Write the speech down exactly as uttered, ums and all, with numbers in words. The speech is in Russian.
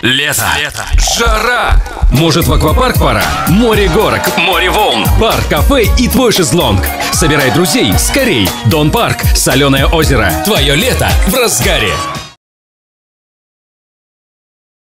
Лето. Лето. Жара. Может, в аквапарк пора? Море горок, море волн, парк, кафе и твой шезлонг. Собирай друзей, скорей. Дон Парк, соленое озеро. Твое лето в разгаре.